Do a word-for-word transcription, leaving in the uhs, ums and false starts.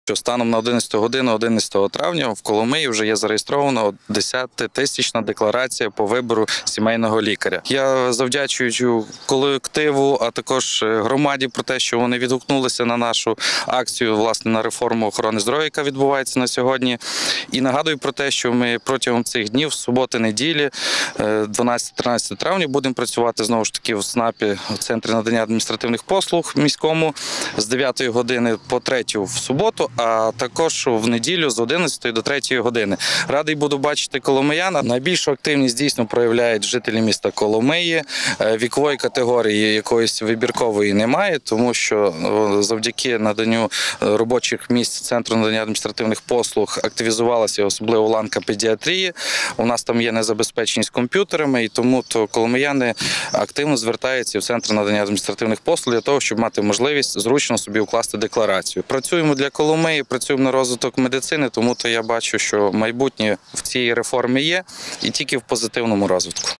Станом на одинадцяту годину одинадцятого травня в Коломиї вже є зареєстрована десятитисячна декларація по вибору сімейного лікаря. Я завдячую колективу, а також громаді про те, що вони відгукнулися на нашу акцію, власне, на реформу охорони здоров'я, яка відбувається на сьогодні. І нагадую про те, що ми протягом цих днів, суботи-неділі, дванадцятого-тринадцятого травня, будемо працювати знову ж таки в СНАПі, в Центрі надання адміністративних послуг міському, з дев'ятої години по третю в суботу, а також в неділю з одинадцятої до третьої години. Радий буду бачити коломиян. Найбільшу активність дійсно проявляють жителі міста Коломиї. Вікової категорії якоїсь вибіркової немає, тому що завдяки наданню робочих місць Центру надання адміністративних послуг активізувалася особливо ланка педіатрії. У нас там є незабезпеченість комп'ютерами, і тому то коломияни активно звертаються в Центр надання адміністративних послуг для того, щоб мати можливість зручно собі укласти декларацію. Працюємо для Коломиї, працюємо на розвиток медицини, тому то я бачу, що майбутнє в цій реформі є і тільки в позитивному розвитку.